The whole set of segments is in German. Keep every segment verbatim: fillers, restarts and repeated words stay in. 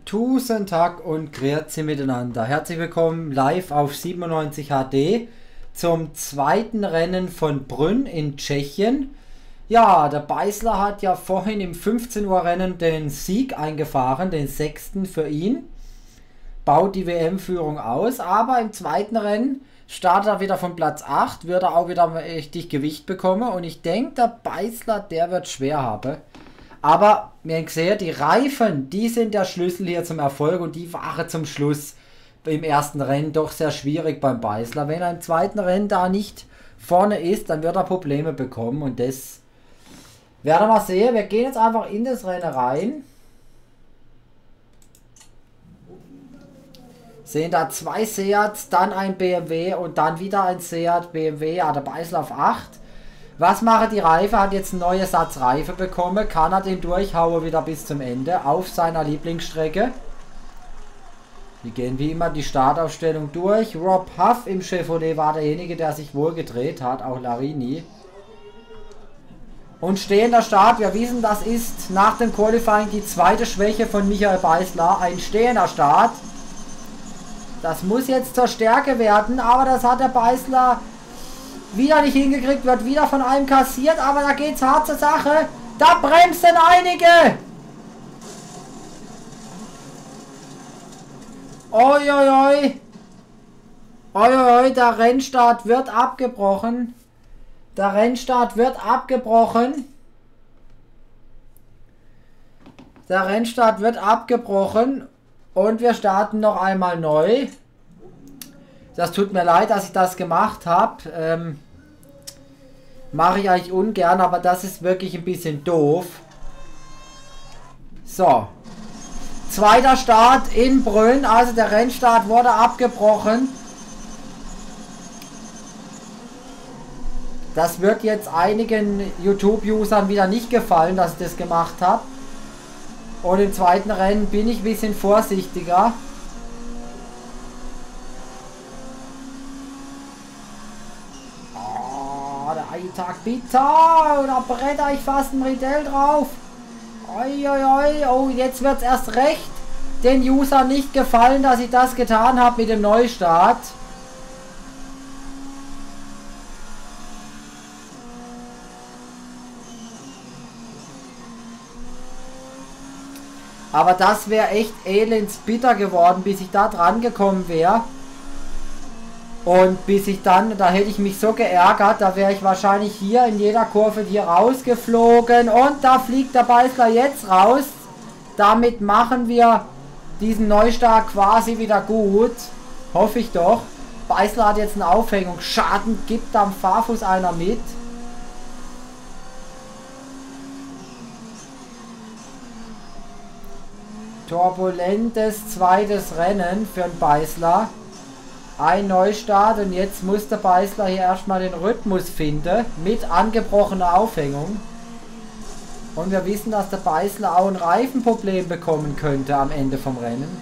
Guten Tag und grüezi miteinander. Herzlich willkommen live auf siebenundneunzig H D zum zweiten Rennen von Brünn in Tschechien. Ja, der Beisler hat ja vorhin im fünfzehn Uhr Rennen den Sieg eingefahren, den sechsten für ihn. Baut die W M-Führung aus, aber im zweiten Rennen startet er wieder von Platz acht, wird er auch wieder richtig Gewicht bekommen und ich denke, der Beisler, der wird schwer haben. Aber wir haben gesehen, die Reifen, die sind der Schlüssel hier zum Erfolg und die waren zum Schluss im ersten Rennen doch sehr schwierig beim Beisler. Wenn er im zweiten Rennen da nicht vorne ist, dann wird er Probleme bekommen und das werden wir sehen. Wir gehen jetzt einfach in das Rennen rein. Sehen da zwei Seats, dann ein B M W und dann wieder ein Seat, B M W, ja, der Beisler auf acht. Was macht die Reife? Hat jetzt einen neuen Satz Reife bekommen. Kann er den durchhauen wieder bis zum Ende auf seiner Lieblingsstrecke. Wir gehen wie immer die Startaufstellung durch. Rob Huff im Chevrolet war derjenige, der sich wohl gedreht hat. Auch Larini. Und stehender Start. Wir wissen, das ist nach dem Qualifying die zweite Schwäche von Michael Beisler. Ein stehender Start. Das muss jetzt zur Stärke werden. Aber das hat der Beisler wieder nicht hingekriegt, wird wieder von einem kassiert, aber da geht's hart zur Sache. Da bremsen einige. Oi, oi, oi. Oi, oi, oi, der Rennstart wird abgebrochen. Der Rennstart wird abgebrochen. Der Rennstart wird abgebrochen. Und wir starten noch einmal neu. Das tut mir leid, dass ich das gemacht habe. Ähm, Mache ich eigentlich ungern, aber das ist wirklich ein bisschen doof. So. Zweiter Start in Brünn. Also der Rennstart wurde abgebrochen. Das wird jetzt einigen YouTube-Usern wieder nicht gefallen, dass ich das gemacht habe. Und im zweiten Rennen bin ich ein bisschen vorsichtiger. Tag bitte, da bretter ich fast ein Riddell drauf. Oi, oi, oi. Oh, jetzt wird es erst recht den User nicht gefallen, dass ich das getan habe mit dem Neustart. Aber das wäre echt elendsbitter geworden, bis ich da dran gekommen wäre. Und bis ich dann, da hätte ich mich so geärgert, da wäre ich wahrscheinlich hier in jeder Kurve hier rausgeflogen. Und da fliegt der Beisler jetzt raus. Damit machen wir diesen Neustart quasi wieder gut. Hoffe ich doch. Beisler hat jetzt eine Aufhängung. Schaden gibt am Fahrfuß einer mit. Turbulentes zweites Rennen für den Beisler. Ein Neustart und jetzt muss der Beisler hier erstmal den Rhythmus finden mit angebrochener Aufhängung. Und wir wissen, dass der Beisler auch ein Reifenproblem bekommen könnte am Ende vom Rennen.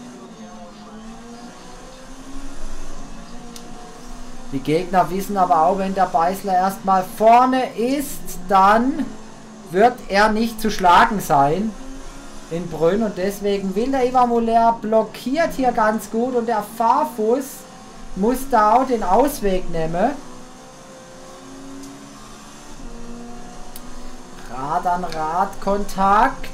Die Gegner wissen aber auch, wenn der Beisler erstmal vorne ist, dann wird er nicht zu schlagen sein in Brünn. Und deswegen will der Ivan Muller blockiert hier ganz gut und der Fahrfuß muss da auch den Ausweg nehmen. Rad an Rad Kontakt.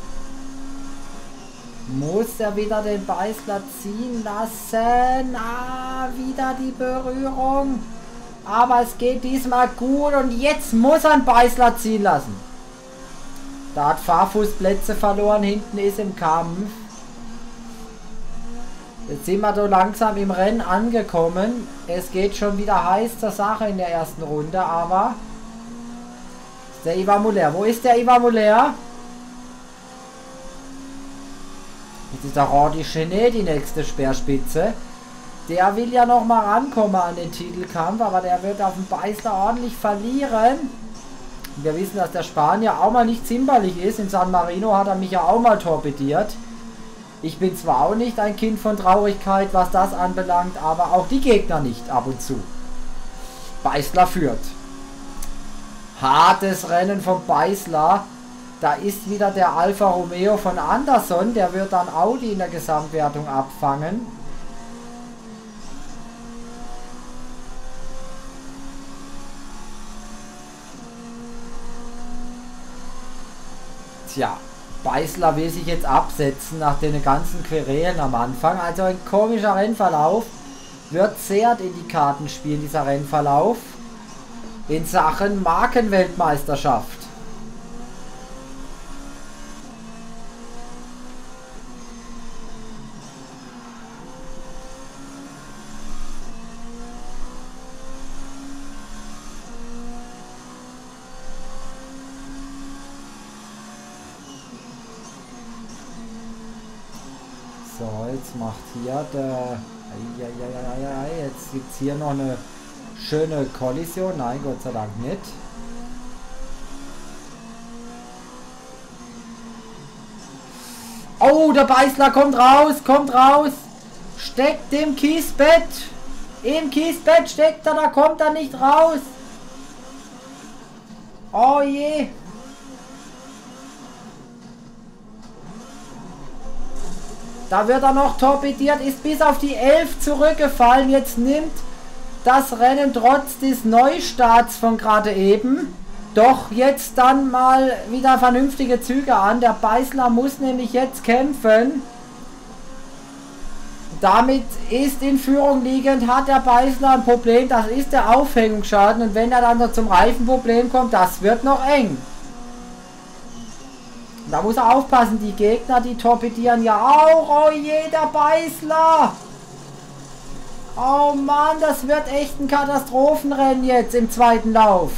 Muss er wieder den Beisler ziehen lassen. Ah, wieder die Berührung. Aber es geht diesmal gut und jetzt muss er den Beisler ziehen lassen. Da hat Fahrfuß Plätze verloren, hinten ist im Kampf. Jetzt sind wir so langsam im Rennen angekommen. Es geht schon wieder heiß zur Sache in der ersten Runde, aber ist der Ivan Muller. Wo ist der Ivan Muller? Jetzt ist der Rodi Chenet die nächste Speerspitze. Der will ja noch mal rankommen an den Titelkampf, aber der wird auf dem Beisler ordentlich verlieren. Wir wissen, dass der Spanier auch mal nicht zimperlich ist. In San Marino hat er mich ja auch mal torpediert. Ich bin zwar auch nicht ein Kind von Traurigkeit, was das anbelangt, aber auch die Gegner nicht ab und zu. Beisler führt. Hartes Rennen vom Beisler. Da ist wieder der Alfa Romeo von Anderson. Der wird dann Audi in der Gesamtwertung abfangen. Tja, Beisler will sich jetzt absetzen nach den ganzen Querelen am Anfang. Also ein komischer Rennverlauf. Wird Seat in die Karten spielen, dieser Rennverlauf. In Sachen Markenweltmeisterschaft. So, jetzt macht hier der... Jetzt gibt es hier noch eine schöne Kollision. Nein, Gott sei Dank nicht. Oh, der Beisler kommt raus, kommt raus. Steckt im Kiesbett. Im Kiesbett steckt er, da kommt er nicht raus. Oh je. Da wird er noch torpediert, ist bis auf die elf zurückgefallen. Jetzt nimmt das Rennen trotz des Neustarts von gerade eben doch jetzt dann mal wieder vernünftige Züge an. Der Beisler muss nämlich jetzt kämpfen. Damit ist in Führung liegend, hat der Beisler ein Problem. Das ist der Aufhängungsschaden. Und wenn er dann noch zum Reifenproblem kommt, das wird noch eng. Da muss er aufpassen, die Gegner, die torpedieren ja auch. Oh je, der Beisler. Oh Mann, das wird echt ein Katastrophenrennen jetzt im zweiten Lauf.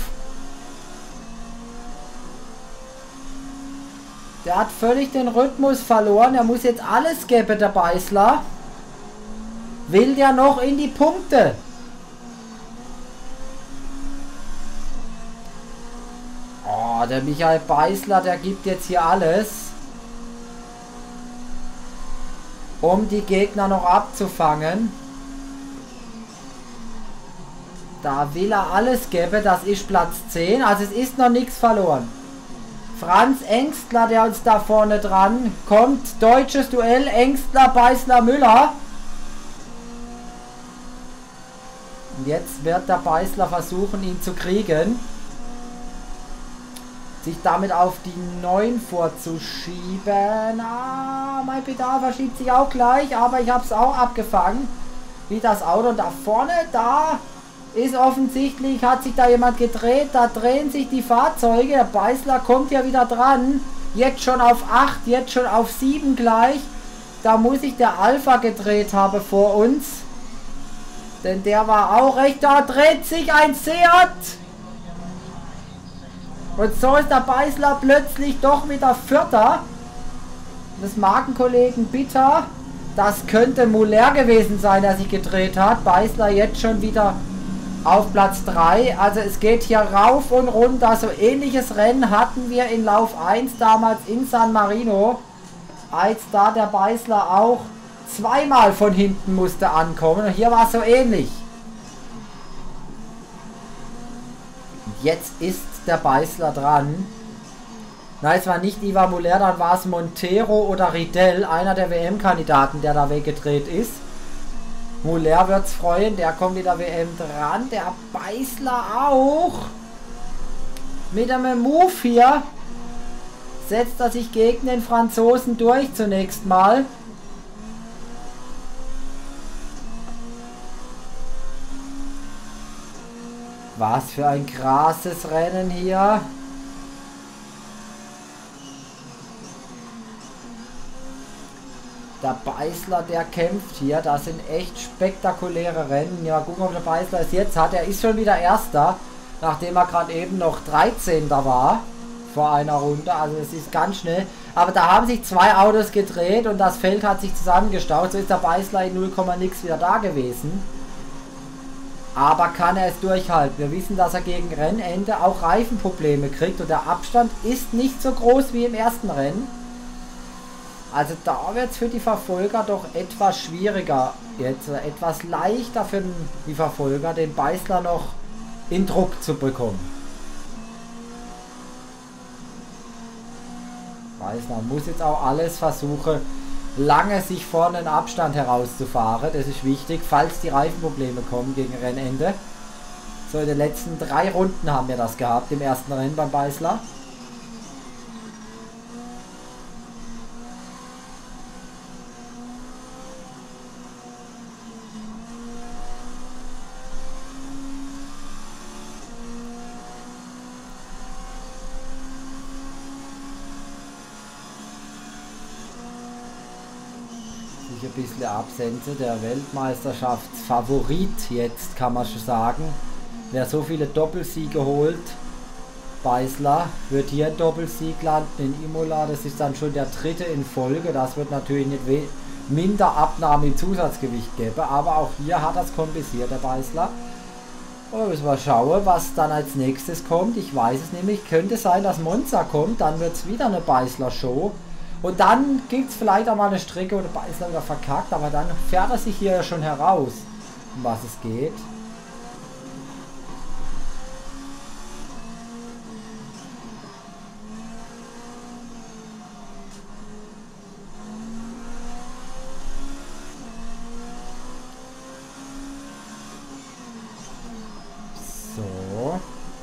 Der hat völlig den Rhythmus verloren. Er muss jetzt alles geben, der Beisler. Will der noch in die Punkte. Oh, der Michael Beisler, der gibt jetzt hier alles, um die Gegner noch abzufangen. Da will er alles geben, das ist Platz zehn, also es ist noch nichts verloren. Franz Engstler, der uns da vorne dran kommt, deutsches Duell, Engstler, Beisler, Müller. Und jetzt wird der Beisler versuchen, ihn zu kriegen. Sich damit auf die neun vorzuschieben. Ah, mein Pedal verschiebt sich auch gleich, aber ich habe es auch abgefangen. Wie das Auto. Und da vorne, da ist offensichtlich, hat sich da jemand gedreht. Da drehen sich die Fahrzeuge. Der Beisler kommt ja wieder dran. Jetzt schon auf acht, jetzt schon auf sieben gleich. Da muss sich der Alpha gedreht haben vor uns. Denn der war auch recht. Da dreht sich ein Seat. Und so ist der Beisler plötzlich doch wieder Vierter. Des Markenkollegen Bitter. Das könnte Muller gewesen sein, der sich gedreht hat. Beisler jetzt schon wieder auf Platz drei. Also es geht hier rauf und runter. So ähnliches Rennen hatten wir in Lauf eins damals in San Marino. Als da der Beisler auch zweimal von hinten musste ankommen. Und hier war es so ähnlich. Jetzt ist der Beisler dran. Nein, es war nicht Ivan Muller, dann war es Montero oder Riedel, einer der W M-Kandidaten, der da weggedreht ist. Muller wird es freuen, der kommt in der W M dran. Der Beisler auch. Mit einem Move hier setzt er sich gegen den Franzosen durch zunächst mal. Was für ein krasses Rennen hier. Der Beisler, der kämpft hier. Das sind echt spektakuläre Rennen. Ja, gucken, ob der Beisler es jetzt hat. Er ist schon wieder Erster, nachdem er gerade eben noch dreizehnter war vor einer Runde. Also es ist ganz schnell. Aber da haben sich zwei Autos gedreht und das Feld hat sich zusammengestaut. So ist der Beisler in null, nix wieder da gewesen. Aber kann er es durchhalten? Wir wissen, dass er gegen Rennende auch Reifenprobleme kriegt und der Abstand ist nicht so groß wie im ersten Rennen. Also da wird es für die Verfolger doch etwas schwieriger. Jetzt etwas leichter für die Verfolger, den Beisler noch in Druck zu bekommen. Beißler muss jetzt auch alles versuchen, lange sich vorne einen Abstand herauszufahren. Das ist wichtig, falls die Reifenprobleme kommen gegen Rennende. So, in den letzten drei Runden haben wir das gehabt, im ersten Rennen beim Beißler. Ein bisschen Absenze, der Weltmeisterschaftsfavorit jetzt, kann man schon sagen. Wer so viele Doppelsiege holt, Beißler, wird hier ein Doppelsieg landen in Imola. Das ist dann schon der dritte in Folge. Das wird natürlich nicht minder Abnahme im Zusatzgewicht geben, aber auch hier hat das kompensiert, der Beißler. Und müssen wir schauen, was dann als nächstes kommt. Ich weiß es nämlich, könnte sein, dass Monza kommt, dann wird es wieder eine Beißler-Show. Und dann gibt es vielleicht auch mal eine Strecke, wo der Beißler wieder verkackt, aber dann fährt er sich hier schon heraus, um was es geht. So.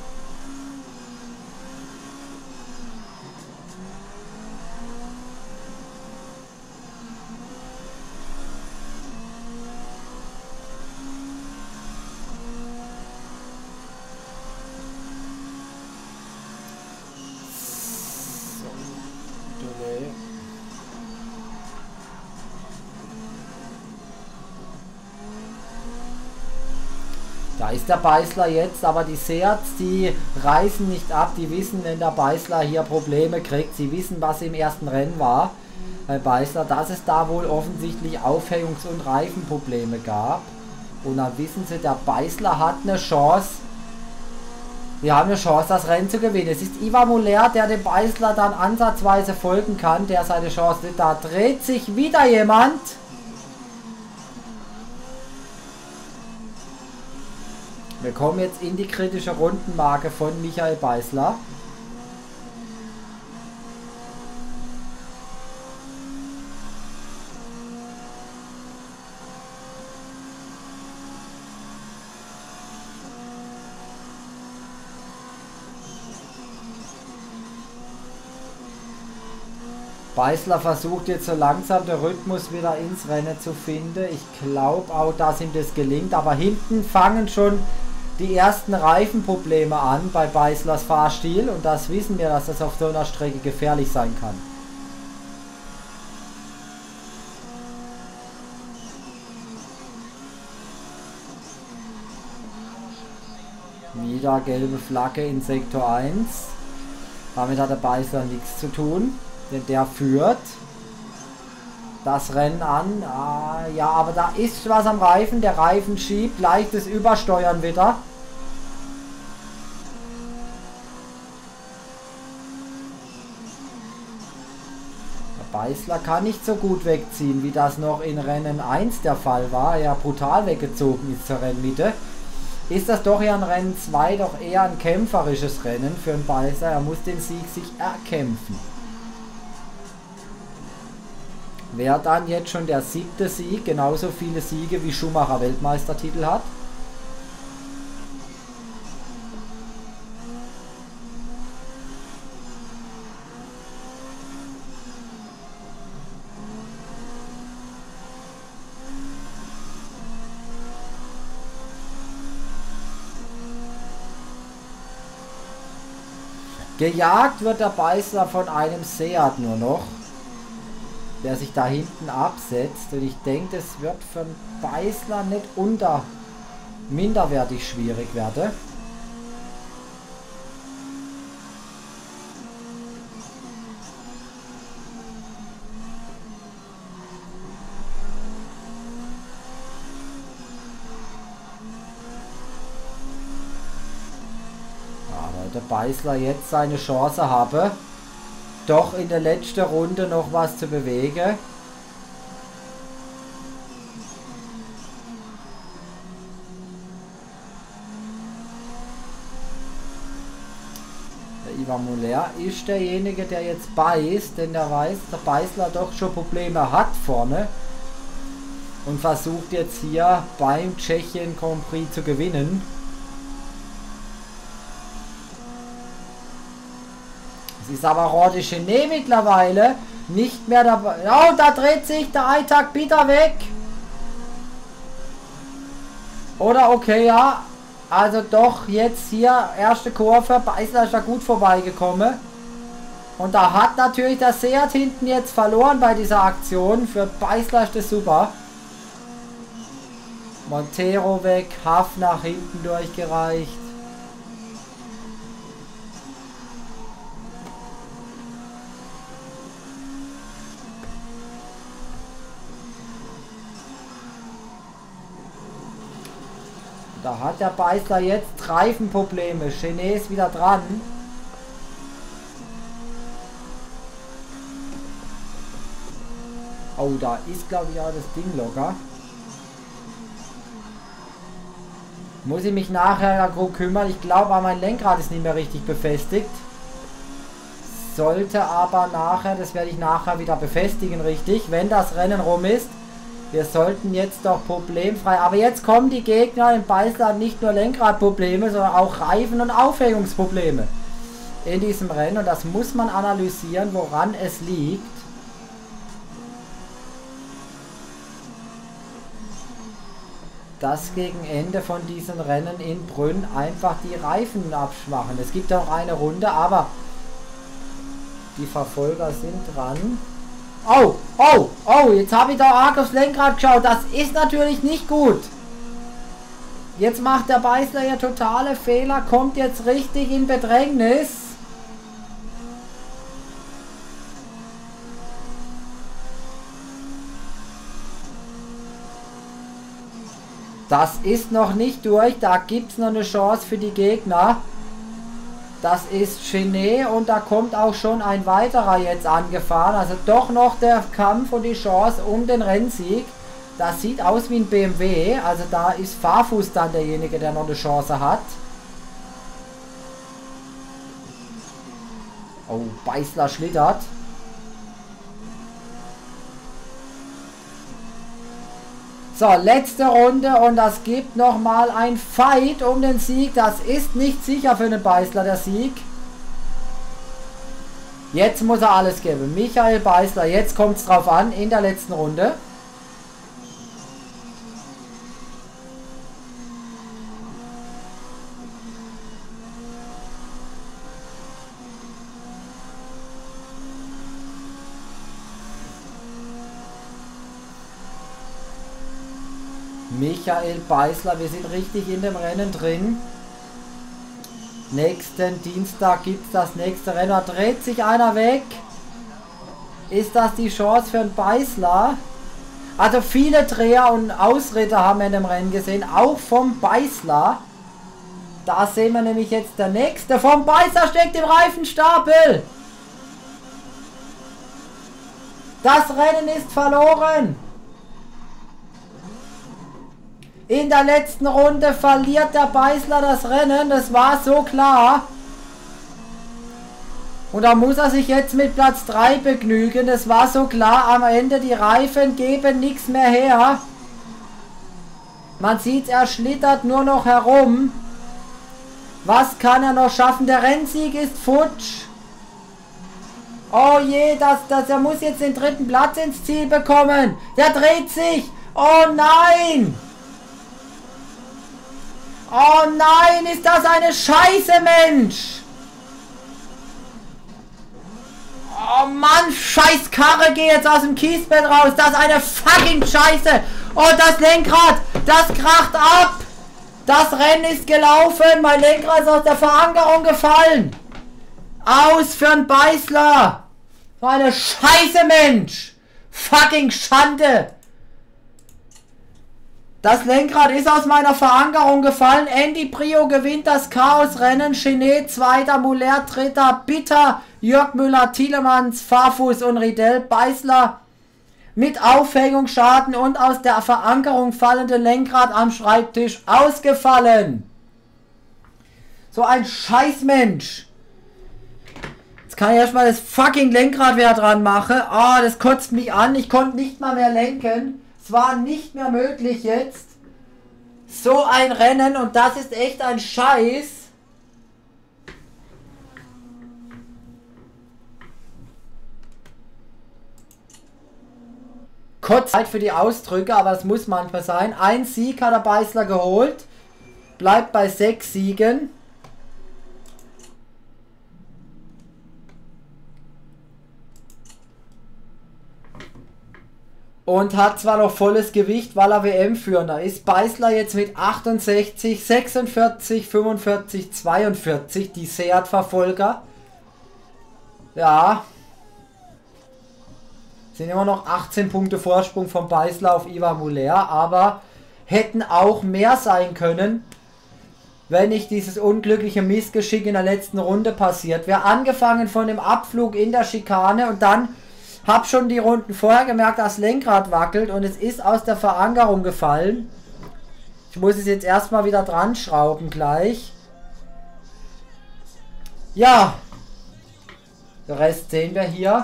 Da ist der Beißler jetzt, aber die Seats, die reißen nicht ab, die wissen, wenn der Beißler hier Probleme kriegt, sie wissen, was im ersten Rennen war bei Beißler, dass es da wohl offensichtlich Aufhängungs- und Reifenprobleme gab. Und dann wissen sie, der Beißler hat eine Chance, wir haben eine Chance, das Rennen zu gewinnen. Es ist Ivan Muller, der dem Beißler dann ansatzweise folgen kann, der seine Chance nicht. Da dreht sich wieder jemand. Wir kommen jetzt in die kritische Rundenmarke von Michael Beißler. Beißler versucht jetzt so langsam den Rhythmus wieder ins Rennen zu finden. Ich glaube auch, dass ihm das gelingt. Aber hinten fangen schon die ersten Reifenprobleme an bei Beißlers Fahrstil. Und das wissen wir, dass das auf so einer Strecke gefährlich sein kann. Wieder gelbe Flagge in Sektor eins. Damit hat der Beißler nichts zu tun, denn der führt das Rennen an. Ah, ja, aber da ist was am Reifen. Der Reifen schiebt, leichtes Übersteuern wieder. Der Beißler kann nicht so gut wegziehen, wie das noch in Rennen eins der Fall war. Er brutal weggezogen ist zur Rennmitte. Ist das doch ja in Rennen zwei doch eher ein kämpferisches Rennen für einen Beißler. Er muss den Sieg sich erkämpfen. Wäre dann jetzt schon der siebte Sieg, genauso viele Siege wie Schumacher Weltmeistertitel hat. Gejagt wird der Beißler von einem Seat nur noch, der sich da hinten absetzt. Und ich denke, es wird für den Beißler nicht unter minderwertig schwierig werden. Der Beißler jetzt seine Chance habe, doch in der letzten Runde noch was zu bewegen. Der Lieber Muller ist derjenige, der jetzt beißt, denn der weiß, der Beißler doch schon Probleme hat vorne und versucht jetzt hier beim Tschechien Grand Prix zu gewinnen. Es ist aber Rode Genet mittlerweile nicht mehr dabei. Oh, da dreht sich der Aytag Bitter weg. Oder okay, ja. Also doch jetzt hier erste Kurve. Beißler ist da gut vorbeigekommen. Und da hat natürlich der Seat hinten jetzt verloren bei dieser Aktion. Für Beißler ist das super. Montero weg. Haff nach hinten durchgereicht. Da hat der Beißler jetzt Reifenprobleme. Genet ist wieder dran. Oh, da ist glaube ich auch das Ding locker. Muss ich mich nachher darum kümmern. Ich glaube, mein Lenkrad ist nicht mehr richtig befestigt. Sollte aber nachher, das werde ich nachher wieder befestigen, richtig, wenn das Rennen rum ist. Wir sollten jetzt doch problemfrei... Aber jetzt kommen die Gegner im Beißler nicht nur Lenkradprobleme, sondern auch Reifen- und Aufhängungsprobleme in diesem Rennen. Und das muss man analysieren, woran es liegt. Dass gegen Ende von diesen Rennen in Brünn einfach die Reifen abschwachen. Es gibt auch eine Runde, aber die Verfolger sind dran. Oh, oh, oh, jetzt habe ich da arg aufs Lenkrad geschaut. Das ist natürlich nicht gut. Jetzt macht der Beißler ja totale Fehler, kommt jetzt richtig in Bedrängnis. Das ist noch nicht durch, da gibt es noch eine Chance für die Gegner. Das ist Genet und da kommt auch schon ein weiterer jetzt angefahren. Also doch noch der Kampf und die Chance um den Rennsieg. Das sieht aus wie ein B M W. Also da ist Fahrfuß dann derjenige, der noch eine Chance hat. Oh, Beißler schlittert. So, letzte Runde und das gibt nochmal ein Fight um den Sieg. Das ist nicht sicher für den Beißler, der Sieg. Jetzt muss er alles geben. Michael Beißler, jetzt kommt es drauf an in der letzten Runde. Michael Beißler, wir sind richtig in dem Rennen drin. Nächsten Dienstag gibt es das nächste Rennen. Da dreht sich einer weg. Ist das die Chance für einen Beißler? Also viele Dreher und Ausritter haben wir in dem Rennen gesehen. Auch vom Beißler. Da sehen wir nämlich jetzt der nächste. Vom Beißler steckt im Reifenstapel. Das Rennen ist verloren. In der letzten Runde verliert der Beißler das Rennen. Das war so klar. Und da muss er sich jetzt mit Platz drei begnügen. Das war so klar. Am Ende die Reifen geben nichts mehr her. Man sieht, er schlittert nur noch herum. Was kann er noch schaffen? Der Rennsieg ist futsch. Oh je, das, das, er muss jetzt den dritten Platz ins Ziel bekommen. Der dreht sich. Oh nein. Oh nein, ist das eine Scheiße, Mensch! Oh Mann, scheiß Karre, geh jetzt aus dem Kiesbett raus. Das ist eine fucking Scheiße. Oh, das Lenkrad, das kracht ab. Das Rennen ist gelaufen. Mein Lenkrad ist aus der Verankerung gefallen. Aus für einen Beißler. So eine Scheiße, Mensch. Fucking Schande. Das Lenkrad ist aus meiner Verankerung gefallen. Andy Prio gewinnt das Chaos-Rennen. Genet zweiter, Muller dritter, Bitter, Jörg Müller, Tielemans, Fahrfuß und Riedel. Beißler mit Aufhängungsschaden und aus der Verankerung fallende Lenkrad am Schreibtisch ausgefallen. So ein Scheißmensch. Jetzt kann ich erstmal das fucking Lenkrad wieder dran machen. Ah, oh, das kotzt mich an. Ich konnte nicht mal mehr lenken. Es war nicht mehr möglich jetzt. So ein Rennen und das ist echt ein Scheiß. Kurzzeit für die Ausdrücke, aber es muss manchmal sein. Ein Sieg hat der Beißler geholt. Bleibt bei sechs Siegen. Und hat zwar noch volles Gewicht, weil er W M-Führender ist. Beißler jetzt mit achtundsechzig, sechsundvierzig, fünfundvierzig, zweiundvierzig. Die Seat-Verfolger. Ja. Sind immer noch achtzehn Punkte Vorsprung vom Beißler auf Ivar Muller. Aber hätten auch mehr sein können, wenn nicht dieses unglückliche Missgeschick in der letzten Runde passiert wäre. Angefangen von dem Abflug in der Schikane und dann... Hab schon die Runden vorher gemerkt, dass das Lenkrad wackelt und es ist aus der Verankerung gefallen. Ich muss es jetzt erstmal wieder dran schrauben gleich. Ja. Den Rest sehen wir hier.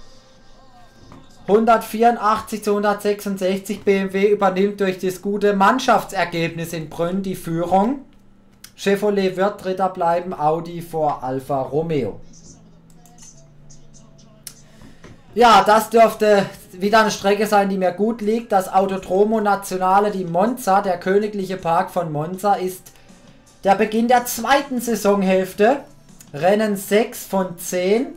hundertvierundachtzig zu hundertsechsundsechzig. B M W übernimmt durch das gute Mannschaftsergebnis in Brünn die Führung. Chevrolet wird Dritter bleiben, Audi vor Alfa Romeo. Ja, das dürfte wieder eine Strecke sein, die mir gut liegt. Das Autodromo Nazionale di Monza, der königliche Park von Monza, ist der Beginn der zweiten Saisonhälfte. Rennen sechs von zehn.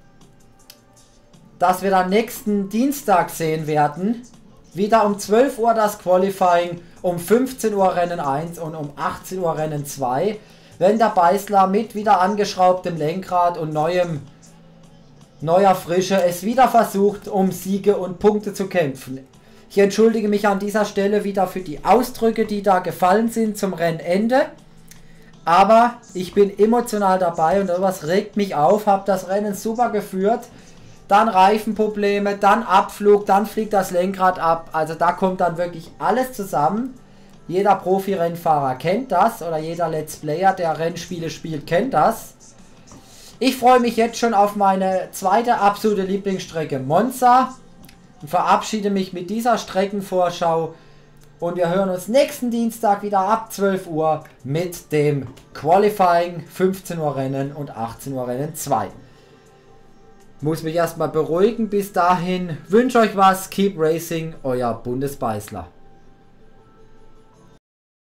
Das wir dann nächsten Dienstag sehen werden. Wieder um zwölf Uhr das Qualifying, um fünfzehn Uhr Rennen eins und um achtzehn Uhr Rennen zwei. Wenn der Beißler mit wieder angeschraubtem Lenkrad und neuem neuer Frische es wieder versucht, um Siege und Punkte zu kämpfen. Ich entschuldige mich an dieser Stelle wieder für die Ausdrücke, die da gefallen sind zum Rennende. Aber ich bin emotional dabei und sowas regt mich auf. Habe das Rennen super geführt. Dann Reifenprobleme, dann Abflug, dann fliegt das Lenkrad ab. Also da kommt dann wirklich alles zusammen. Jeder Profi-Rennfahrer kennt das oder jeder Let's Player, der Rennspiele spielt, kennt das. Ich freue mich jetzt schon auf meine zweite absolute Lieblingsstrecke Monza und verabschiede mich mit dieser Streckenvorschau und wir hören uns nächsten Dienstag wieder ab zwölf Uhr mit dem Qualifying, fünfzehn Uhr Rennen und achtzehn Uhr Rennen zwei. Muss mich erstmal beruhigen, bis dahin wünsche euch was, keep racing, euer Bundesbeißler.